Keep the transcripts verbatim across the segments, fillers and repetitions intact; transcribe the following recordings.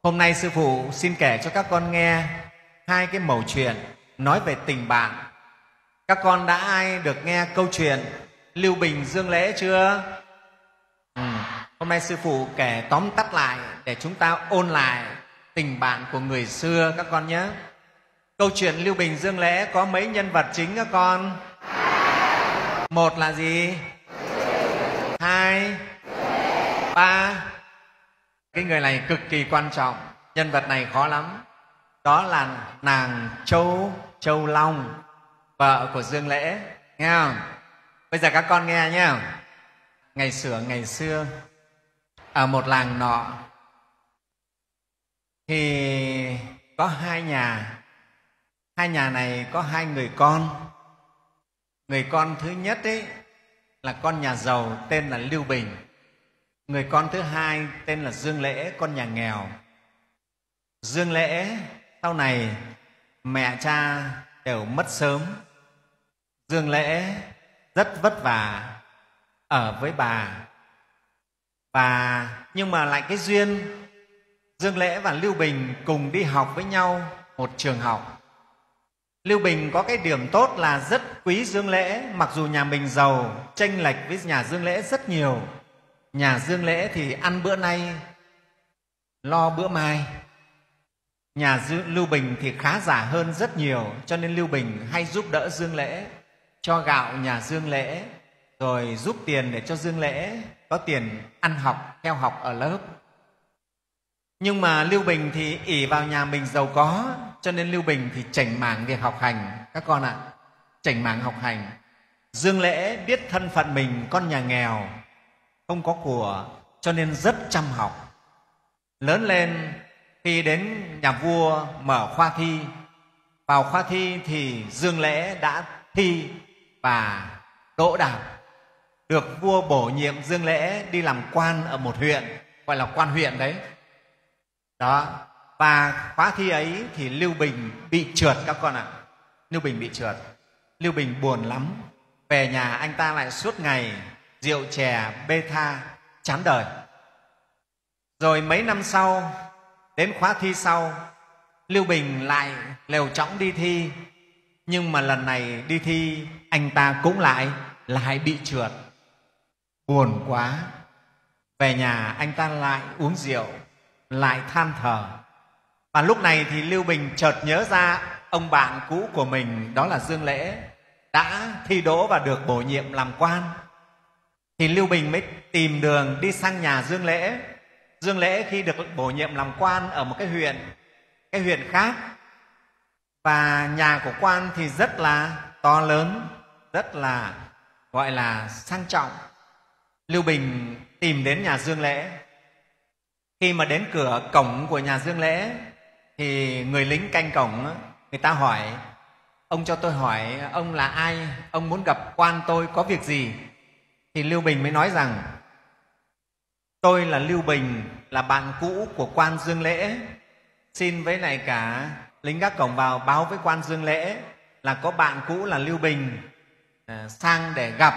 Hôm nay Sư Phụ xin kể cho các con nghe hai cái mẩu chuyện nói về tình bạn. Các con đã ai được nghe câu chuyện Lưu Bình Dương Lễ chưa? Ừ. Hôm nay Sư Phụ kể tóm tắt lại để chúng ta ôn lại tình bạn của người xưa các con nhé. Câu chuyện Lưu Bình Dương Lễ có mấy nhân vật chính các con? Một là gì? Hai, ba. Cái người này cực kỳ quan trọng, nhân vật này khó lắm. Đó là nàng Châu Châu Long, vợ của Dương Lễ, nghe không? Bây giờ các con nghe nhé. Ngày xưa ngày xưa ở một làng nọ thì có hai nhà. Hai nhà này có hai người con. Người con thứ nhất ấy là con nhà giàu tên là Lưu Bình. Người con thứ hai tên là Dương Lễ, con nhà nghèo. Dương Lễ sau này mẹ cha đều mất sớm. Dương Lễ rất vất vả ở với bà. Và nhưng mà lại cái duyên Dương Lễ và Lưu Bình cùng đi học với nhau một trường học. Lưu Bình có cái điểm tốt là rất quý Dương Lễ, mặc dù nhà mình giàu, chênh lệch với nhà Dương Lễ rất nhiều. Nhà Dương Lễ thì ăn bữa nay, lo bữa mai. Nhà Lưu Bình thì khá giả hơn rất nhiều, cho nên Lưu Bình hay giúp đỡ Dương Lễ, cho gạo nhà Dương Lễ, rồi giúp tiền để cho Dương Lễ có tiền ăn học, theo học ở lớp. Nhưng mà Lưu Bình thì ỷ vào nhà mình giàu có, cho nên Lưu Bình thì chảnh mảng việc học hành các con ạ, chảnh mảng học hành. Dương Lễ biết thân phận mình con nhà nghèo, không có của, cho nên rất chăm học. Lớn lên khi đến nhà vua mở khoa thi, vào khoa thi thì Dương Lễ đã thi và đỗ đạt, được vua bổ nhiệm Dương Lễ đi làm quan ở một huyện, gọi là quan huyện đấy. Đó. Và khóa thi ấy thì Lưu Bình bị trượt các con ạ. Lưu Bình bị trượt. Lưu Bình buồn lắm. Về nhà anh ta lại suốt ngày rượu chè bê tha, chán đời. Rồi mấy năm sau, đến khóa thi sau, Lưu Bình lại lều trõng đi thi. Nhưng mà lần này đi thi anh ta cũng lại lại bị trượt. Buồn quá. Về nhà anh ta lại uống rượu, lại than thở. Và lúc này thì Lưu Bình chợt nhớ ra ông bạn cũ của mình, đó là Dương Lễ, đã thi đỗ và được bổ nhiệm làm quan. Thì Lưu Bình mới tìm đường đi sang nhà Dương Lễ. Dương Lễ khi được bổ nhiệm làm quan ở một cái huyện, cái huyện khác. Và nhà của quan thì rất là to lớn, rất là gọi là sang trọng. Lưu Bình tìm đến nhà Dương Lễ. Khi mà đến cửa cổng của nhà Dương Lễ thì người lính canh cổng, người ta hỏi: ông cho tôi hỏi ông là ai, ông muốn gặp quan tôi có việc gì? Thì Lưu Bình mới nói rằng: tôi là Lưu Bình, là bạn cũ của quan Dương Lễ, xin với lại cả lính gác cổng vào báo với quan Dương Lễ là có bạn cũ là Lưu Bình à, sang để gặp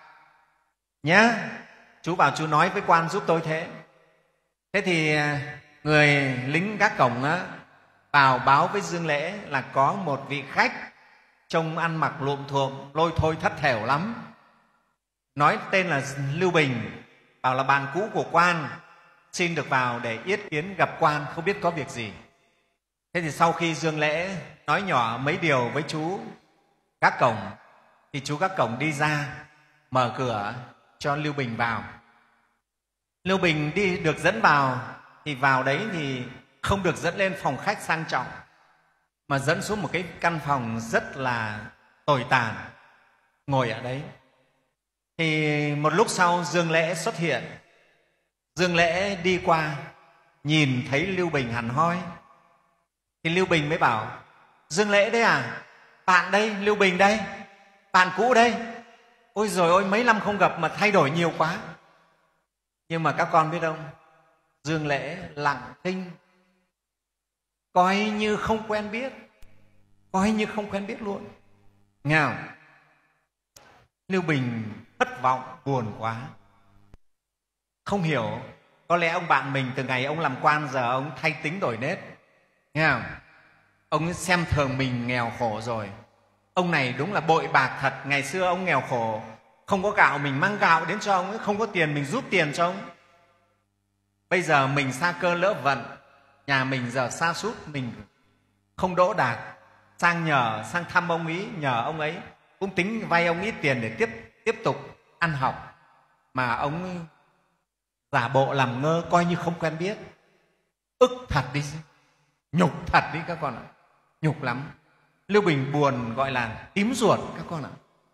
nhé. Chú bảo chú nói với quan giúp tôi thế. Thế thì người lính gác cổng á, vào báo với Dương Lễ là có một vị khách trông ăn mặc luộm thuộm, lôi thôi thất thểu lắm, nói tên là Lưu Bình, bảo là bạn cũ của quan, xin được vào để yết kiến gặp quan, không biết có việc gì. Thế thì sau khi Dương Lễ nói nhỏ mấy điều với chú gác cổng thì chú gác cổng đi ra mở cửa cho Lưu Bình vào. Lưu Bình đi được dẫn vào thì vào đấy thì không được dẫn lên phòng khách sang trọng, mà dẫn xuống một cái căn phòng rất là tồi tàn, ngồi ở đấy. Thì một lúc sau Dương Lễ xuất hiện. Dương Lễ đi qua nhìn thấy Lưu Bình hẳn hoi. Thì Lưu Bình mới bảo: Dương Lễ đấy à? Bạn đây, Lưu Bình đây, bạn cũ đây. Ôi giời ơi, mấy năm không gặp mà thay đổi nhiều quá. Nhưng mà các con biết không, Dương Lễ lặng thinh, coi như không quen biết, coi như không quen biết luôn. Nghe không? Lưu Bình thất vọng, buồn quá, không hiểu Có lẽ ông bạn mình từ ngày ông làm quan giờ ông thay tính đổi nết, nghe không? Ông xem thường mình nghèo khổ rồi. Ông này đúng là bội bạc thật. Ngày xưa ông nghèo khổ, không có gạo mình mang gạo đến cho ông, không có tiền mình rút tiền cho ông. Bây giờ mình sa cơ lỡ vận, nhà mình giờ sa sút, mình không đỗ đạt, sang nhờ sang thăm ông ấy, nhờ ông ấy, cũng tính vay ông ít tiền để tiếp tiếp tục ăn học, mà ông giả bộ làm ngơ, coi như không quen biết. Ức thật đi, nhục thật đi các con ạ, nhục lắm. Lưu Bình buồn gọi là tím ruột các con ạ.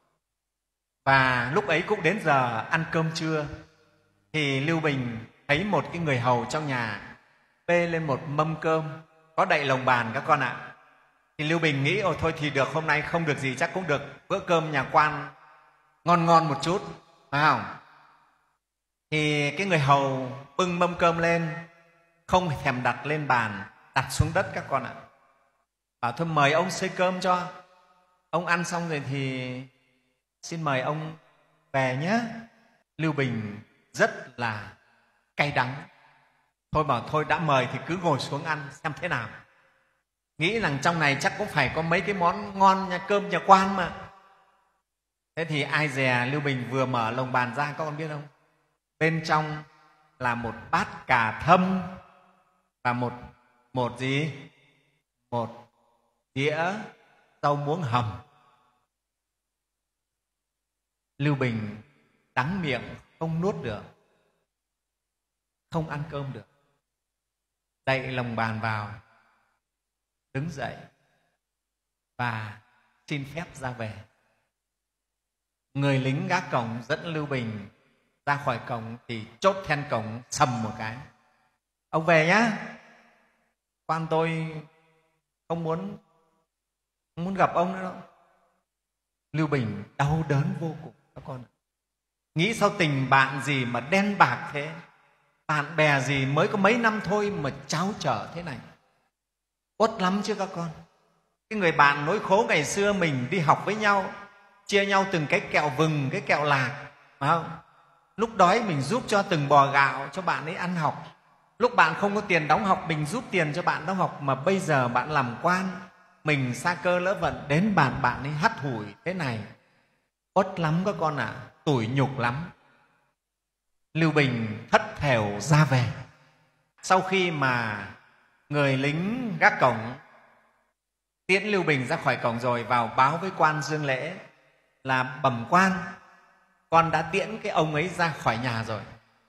Và lúc ấy cũng đến giờ ăn cơm trưa, thì Lưu Bình thấy một cái người hầu trong nhà bê lên một mâm cơm có đậy lồng bàn các con ạ. Thì Lưu Bình nghĩ ôi thôi thì được, hôm nay không được gì chắc cũng được bữa cơm nhà quan ngon ngon một chút, phải không? Thì cái người hầu bưng mâm cơm lên, không thèm đặt lên bàn, đặt xuống đất các con ạ. Bảo thôi mời ông xơi cơm cho. Ông ăn xong rồi thì xin mời ông về nhé. Lưu Bình rất là cay đắng. Thôi bảo thôi đã mời thì cứ ngồi xuống ăn xem thế nào. Nghĩ rằng trong này chắc cũng phải có mấy cái món ngon, nhà cơm nhà quan mà. Thế thì ai dè Lưu Bình vừa mở lồng bàn ra, các con biết không? Bên trong là một bát cà thâm và một một gì? Một đĩa rau muống hầm. Lưu Bình đắng miệng không nuốt được, không ăn cơm được, đậy lồng bàn vào, đứng dậy và xin phép ra về. Người lính gác cổng dẫn Lưu Bình ra khỏi cổng thì chốt then cổng sầm một cái. Ông về nhá, quan tôi không muốn không muốn gặp ông nữa đâu. Lưu Bình đau đớn vô cùng các con. Nghĩ sao tình bạn gì mà đen bạc thế, bạn bè gì mới có mấy năm thôi mà tráo trở thế này, uất lắm chứ các con. Cái người bạn nỗi khổ ngày xưa mình đi học với nhau, chia nhau từng cái kẹo vừng, cái kẹo lạc, phải không? Lúc đói mình giúp cho từng bò gạo cho bạn ấy ăn học, lúc bạn không có tiền đóng học mình giúp tiền cho bạn đóng học. Mà bây giờ bạn làm quan, mình sa cơ lỡ vận, đến bạn bạn ấy hắt hủi thế này, uất lắm các con ạ, à, tủi nhục lắm. Lưu Bình thất thểu ra về. Sau khi mà người lính gác cổng tiễn Lưu Bình ra khỏi cổng rồi, vào báo với quan Dương Lễ là bẩm quan, con đã tiễn cái ông ấy ra khỏi nhà rồi.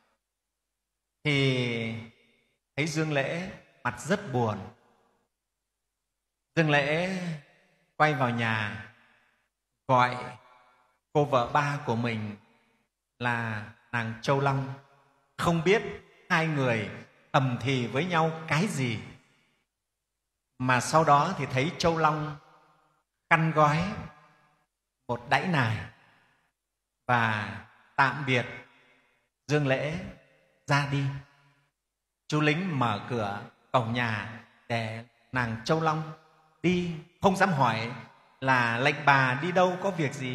Thì thấy Dương Lễ mặt rất buồn. Dương Lễ quay vào nhà gọi cô vợ ba của mình là nàng Châu Long. Không biết hai người thầm thì với nhau cái gì, mà sau đó thì thấy Châu Long khăn gói một đẫy nải và tạm biệt Dương Lễ ra đi. Chú lính mở cửa cổng nhà để nàng Châu Long đi, không dám hỏi là lệnh bà đi đâu, có việc gì.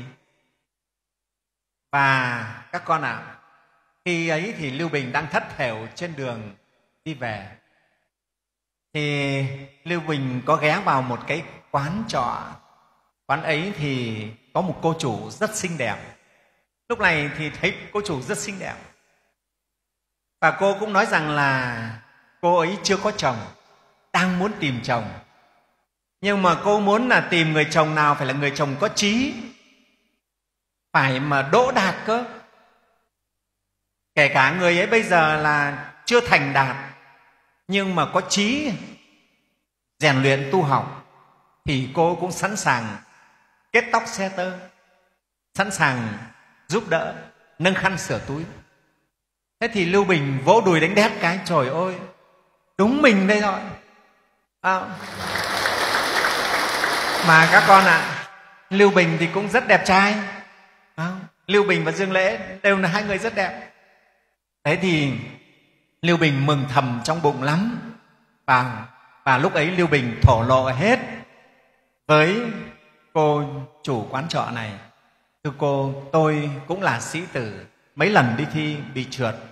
Và các con ạ, à, khi ấy thì Lưu Bình đang thất thểu trên đường đi về, thì Lưu Bình có ghé vào một cái quán trọ. Quán ấy thì có một cô chủ rất xinh đẹp. Lúc này thì thấy cô chủ rất xinh đẹp, và cô cũng nói rằng là cô ấy chưa có chồng, đang muốn tìm chồng. Nhưng mà cô muốn là tìm người chồng nào phải là người chồng có chí, phải mà đỗ đạt cơ. Kể cả người ấy bây giờ là chưa thành đạt, nhưng mà có chí rèn luyện tu học, thì cô cũng sẵn sàng kết tóc xe tơ, sẵn sàng giúp đỡ, nâng khăn sửa túi. Thế thì Lưu Bình vỗ đùi đánh đét cái, trời ơi, đúng mình đây rồi. À, mà các con ạ, à, Lưu Bình thì cũng rất đẹp trai. À, Lưu Bình và Dương Lễ đều là hai người rất đẹp. Thế thì Lưu Bình mừng thầm trong bụng lắm. Và, và lúc ấy Lưu Bình thổ lộ hết với cô chủ quán trọ này: thưa cô, tôi cũng là sĩ tử, mấy lần đi thi bị trượt,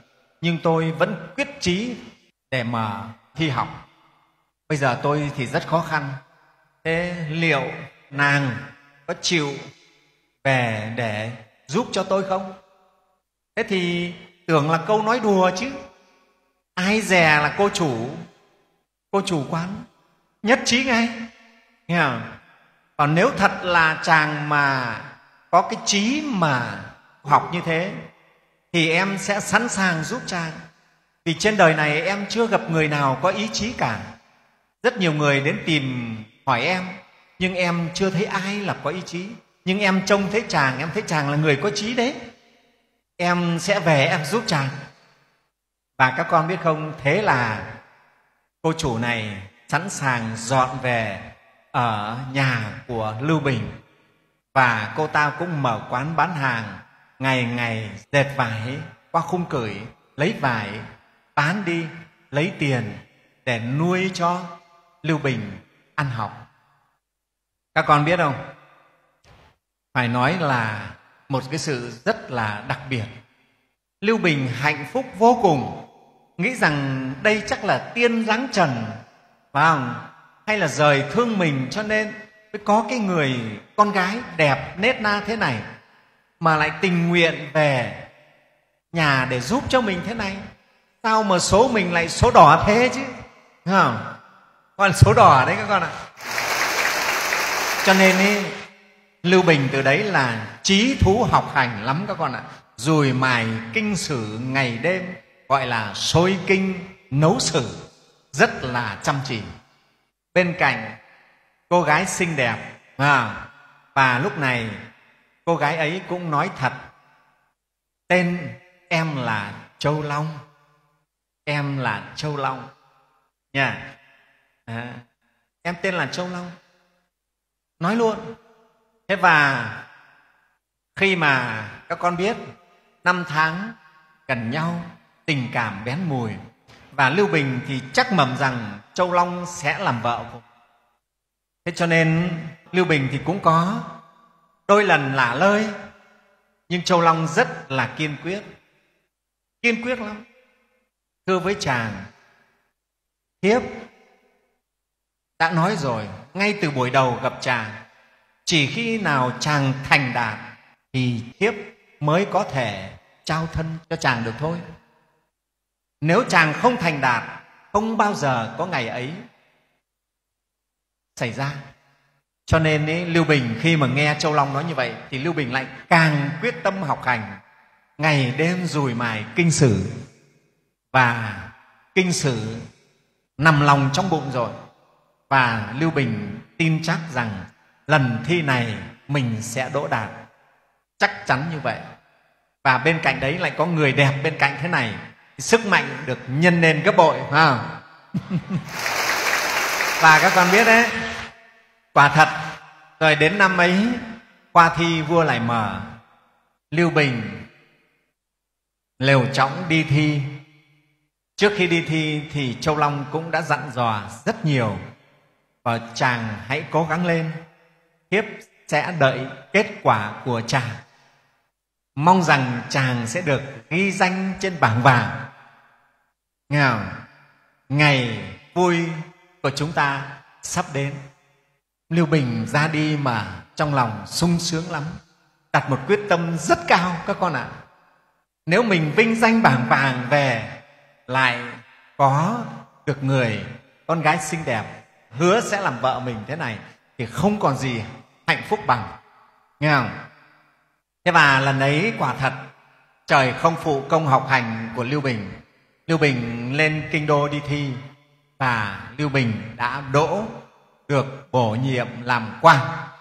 nhưng tôi vẫn quyết chí để mà thi học. Bây giờ tôi thì rất khó khăn, thế liệu nàng có chịu về để giúp cho tôi không? Thế thì tưởng là câu nói đùa chứ, ai dè là cô chủ cô chủ quán nhất trí ngay, nghe không? Còn nếu thật là chàng mà có cái chí mà học như thế thì em sẽ sẵn sàng giúp chàng, vì trên đời này em chưa gặp người nào có ý chí cả. Rất nhiều người đến tìm hỏi em, nhưng em chưa thấy ai là có ý chí. Nhưng em trông thấy chàng, em thấy chàng là người có chí đấy, em sẽ về em giúp chàng. Và các con biết không, thế là cô chủ này sẵn sàng dọn về ở nhà của Lưu Bình, và cô ta cũng mở quán bán hàng, ngày ngày dệt vải qua khung cửi, lấy vải bán đi lấy tiền để nuôi cho Lưu Bình ăn học. Các con biết không, phải nói là một cái sự rất là đặc biệt. Lưu Bình hạnh phúc vô cùng, nghĩ rằng đây chắc là tiên giáng trần, phải không? Hay là rời thương mình cho nên mới có cái người con gái đẹp nết na thế này, mà lại tình nguyện về nhà để giúp cho mình thế này. Sao mà số mình lại số đỏ thế chứ, phải không? Còn số đỏ đấy các con ạ. Cho nên ý, Lưu Bình từ đấy là chí thú học hành lắm các con ạ. Dùi mài kinh sử ngày đêm, gọi là sôi kinh nấu sử, rất là chăm chỉ. Bên cạnh cô gái xinh đẹp, à, và lúc này cô gái ấy cũng nói thật, tên em là Châu Long, em là Châu Long nha, à, em tên là Châu Long, nói luôn. Thế và khi mà các con biết năm tháng gần nhau, tình cảm bén mùi, và Lưu Bình thì chắc mầm rằng Châu Long sẽ làm vợ của. Thế cho nên Lưu Bình thì cũng có đôi lần lả lơi, nhưng Châu Long rất là kiên quyết, kiên quyết lắm. Thưa với chàng, thiếp đã nói rồi ngay từ buổi đầu gặp chàng, chỉ khi nào chàng thành đạt thì thiếp mới có thể trao thân cho chàng được thôi. Nếu chàng không thành đạt, không bao giờ có ngày ấy xảy ra. Cho nên ấy, Lưu Bình khi mà nghe Châu Long nói như vậy thì Lưu Bình lại càng quyết tâm học hành, ngày đêm dùi mài kinh sử, và kinh sử nằm lòng trong bụng rồi. Và Lưu Bình tin chắc rằng lần thi này mình sẽ đỗ đạt, chắc chắn như vậy. Và bên cạnh đấy lại có người đẹp bên cạnh thế này, sức mạnh được nhân lên gấp bội, phải không? Và các con biết đấy, quả thật rồi đến năm ấy qua thi vua lại mở, Lưu Bình lều chõng đi thi. Trước khi đi thi thì Châu Long cũng đã dặn dò rất nhiều, và chàng hãy cố gắng lên, thiếp sẽ đợi kết quả của chàng, mong rằng chàng sẽ được ghi danh trên bảng vàng. Nghe không? Ngày vui của chúng ta sắp đến. Lưu Bình ra đi mà trong lòng sung sướng lắm, đặt một quyết tâm rất cao các con ạ. Nếu mình vinh danh bảng vàng về, lại có được người con gái xinh đẹp hứa sẽ làm vợ mình thế này, thì không còn gì hạnh phúc bằng. Nghe không? Thế và lần ấy quả thật trời không phụ công học hành của Lưu Bình. Lưu Bình lên kinh đô đi thi, và Lưu Bình đã đỗ được bổ nhiệm làm quan.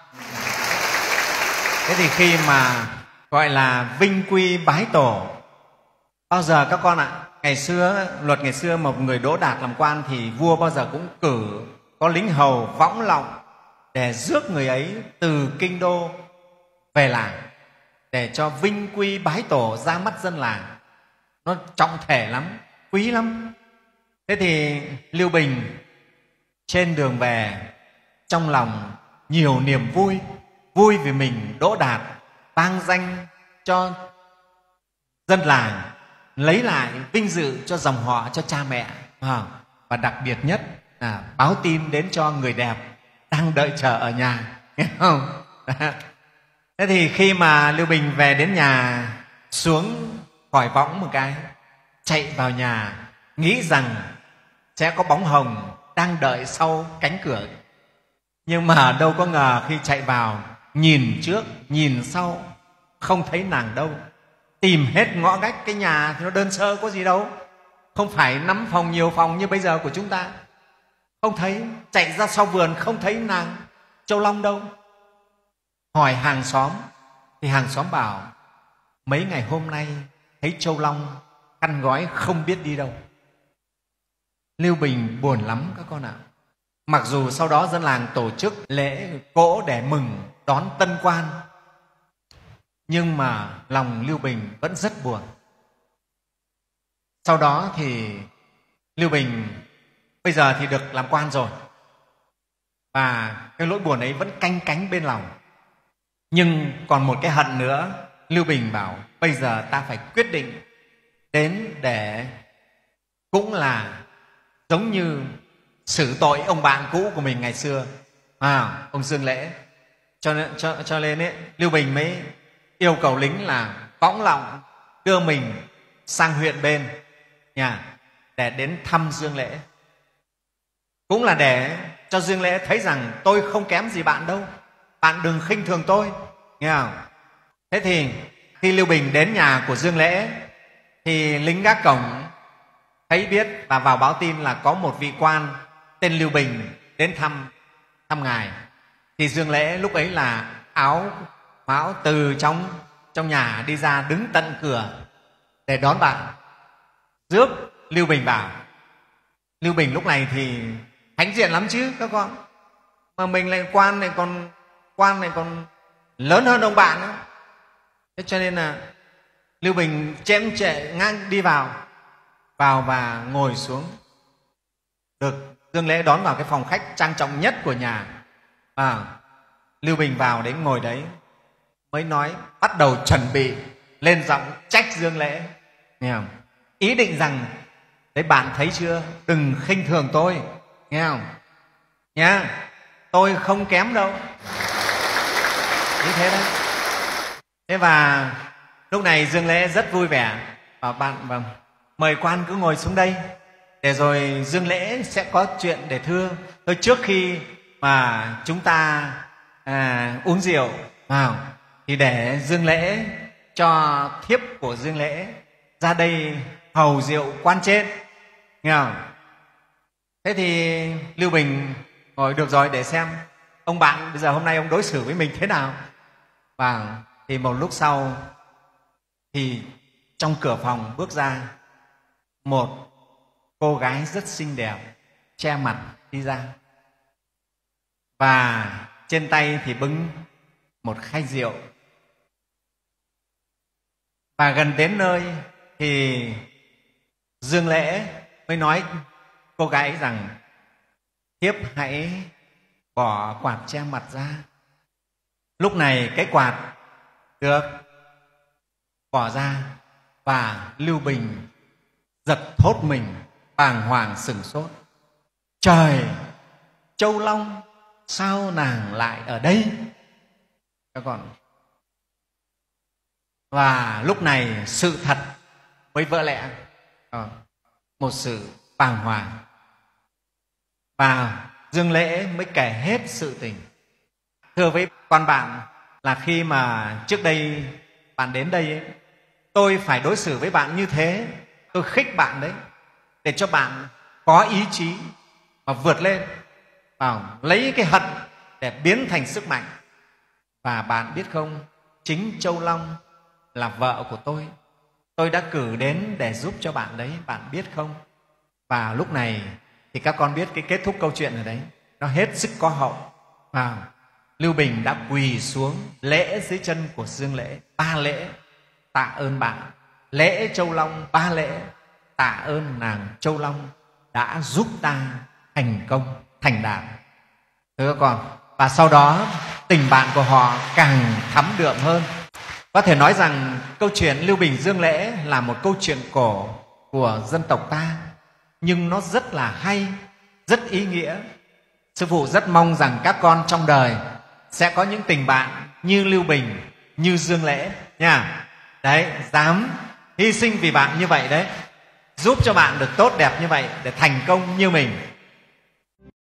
Thế thì khi mà gọi là vinh quy bái tổ, bao giờ các con ạ, ngày xưa luật ngày xưa một người đỗ đạt làm quan thì vua bao giờ cũng cử có lính hầu võng lọng để rước người ấy từ kinh đô về làng, để cho vinh quy bái tổ ra mắt dân làng. Nó trọng thể lắm, quý lắm. Thế thì Lưu Bình trên đường về, trong lòng nhiều niềm vui, vui vì mình đỗ đạt, vang danh cho dân làng, lấy lại vinh dự cho dòng họ, cho cha mẹ, à, và đặc biệt nhất là báo tin đến cho người đẹp đang đợi chờ ở nhà, nghe không? Thế thì khi mà Lưu Bình về đến nhà, xuống khỏi võng một cái, chạy vào nhà, nghĩ rằng sẽ có bóng hồng đang đợi sau cánh cửa. Nhưng mà đâu có ngờ khi chạy vào, nhìn trước, nhìn sau, không thấy nàng đâu. Tìm hết ngõ ngách, cái nhà thì nó đơn sơ có gì đâu, không phải năm phòng nhiều phòng như bây giờ của chúng ta. Không thấy, chạy ra sau vườn không thấy nàng Châu Long đâu. Hỏi hàng xóm thì hàng xóm bảo mấy ngày hôm nay thấy Châu Long khăn gói không biết đi đâu. Lưu Bình buồn lắm các con ạ. Mặc dù sau đó dân làng tổ chức lễ cỗ để mừng đón tân quan, nhưng mà lòng Lưu Bình vẫn rất buồn. Sau đó thì Lưu Bình bây giờ thì được làm quan rồi, và cái nỗi buồn ấy vẫn canh cánh bên lòng. Nhưng còn một cái hận nữa, Lưu Bình bảo bây giờ ta phải quyết định đến để cũng là giống như xử tội ông bạn cũ của mình ngày xưa, à, ông Dương Lễ. Cho nên, cho, cho nên ấy, Lưu Bình mới yêu cầu lính là cõng lọng đưa mình sang huyện bên nhà để đến thăm Dương Lễ, cũng là để cho Dương Lễ thấy rằng tôi không kém gì bạn đâu, bạn đừng khinh thường tôi, nghe không? Thế thì khi Lưu Bình đến nhà của Dương Lễ thì lính gác cổng thấy biết và vào báo tin là có một vị quan tên Lưu Bình đến thăm thăm ngài. Thì Dương Lễ lúc ấy là áo áo từ trong trong nhà đi ra, đứng tận cửa để đón bạn, rước Lưu Bình vào. Lưu Bình lúc này thì hãnh diện lắm chứ các con, mà mình lại quan này còn quan này còn lớn hơn ông bạn nữa. Thế cho nên là Lưu Bình chém trệ ngang đi vào vào và ngồi xuống, được Dương Lễ đón vào cái phòng khách trang trọng nhất của nhà. À, Lưu Bình vào đấy ngồi đấy mới nói, bắt đầu chuẩn bị lên giọng trách Dương Lễ, nghe không? Ý định rằng đấy, bạn thấy chưa, đừng khinh thường tôi, nghe không nhá, tôi không kém đâu, như thế đấy. Thế và lúc này Dương Lễ rất vui vẻ, bảo bạn vâng, mời quan cứ ngồi xuống đây, để rồi Dương Lễ sẽ có chuyện để thưa. Thôi trước khi mà chúng ta à, uống rượu vào thì để Dương Lễ cho thiếp của Dương Lễ ra đây hầu rượu quan trên, nghe không? Thế thì Lưu Bình ngồi, được rồi, để xem ông bạn bây giờ hôm nay ông đối xử với mình thế nào. Và thì một lúc sau thì trong cửa phòng bước ra một cô gái rất xinh đẹp, che mặt đi ra, và trên tay thì bưng một khay rượu. Và gần đến nơi thì Dương Lễ mới nói cô gái ấy rằng thiếp hãy bỏ quạt che mặt ra. Lúc này cái quạt được bỏ ra và Lưu Bình giật thốt mình, bàng hoàng sửng sốt. Trời, Châu Long sao nàng lại ở đây? Các con. Và lúc này sự thật mới vỡ lẽ, một sự bàng hoàng, và Dương Lễ mới kể hết sự tình. Thưa với con bạn là khi mà trước đây bạn đến đây ấy, tôi phải đối xử với bạn như thế, tôi khích bạn đấy, để cho bạn có ý chí mà vượt lên, vào lấy cái hận để biến thành sức mạnh. Và bạn biết không, chính Châu Long là vợ của tôi, tôi đã cử đến để giúp cho bạn đấy, bạn biết không? Và lúc này thì các con biết cái kết thúc câu chuyện ở đấy, nó hết sức có hậu. Và Lưu Bình đã quỳ xuống lễ dưới chân của Dương Lễ ba lễ, tạ ơn bạn. Lễ Châu Long ba lễ, tạ ơn nàng Châu Long đã giúp ta thành công thành đạt. Thưa các con, và sau đó tình bạn của họ càng thắm đượm hơn. Có thể nói rằng câu chuyện Lưu Bình Dương Lễ là một câu chuyện cổ của dân tộc ta, nhưng nó rất là hay, rất ý nghĩa. Sư phụ rất mong rằng các con trong đời sẽ có những tình bạn như Lưu Bình, như Dương Lễ nha. Đấy, dám hy sinh vì bạn như vậy đấy, giúp cho bạn được tốt đẹp như vậy để thành công như mình.